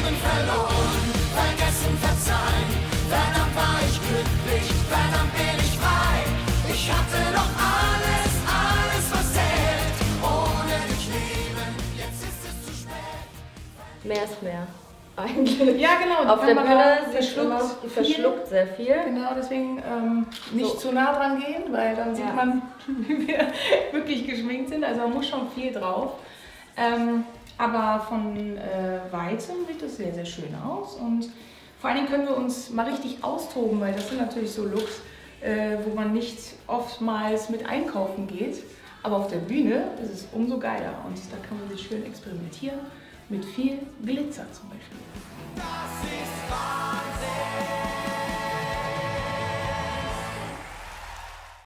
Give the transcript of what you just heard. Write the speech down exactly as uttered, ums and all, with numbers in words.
Leben verloren, vergessen, verzeihen. Verdammt war ich glücklich, verdammt bin ich frei. Ich hatte doch alles, alles was zählt. Ohne dich leben, jetzt ist es zu spät. Mehr ist mehr. Eigentlich. Ja, genau. Auf der Bühne, sie verschluckt, immer, die verschluckt sehr viel. Genau, deswegen ähm, nicht So. zu nah dran gehen, weil dann sieht Ja. man, wie wir wirklich geschminkt sind. Also man muss schon viel drauf. Ähm, aber von äh, Weitem sieht das sehr, sehr schön aus. Und vor allen Dingen können wir uns mal richtig austoben, weil das sind natürlich so Looks, äh, wo man nicht oftmals mit einkaufen geht. Aber auf der Bühne ist es umso geiler und da kann man sich schön experimentieren. Mit viel Glitzer zum Beispiel. Das ist Wahnsinn.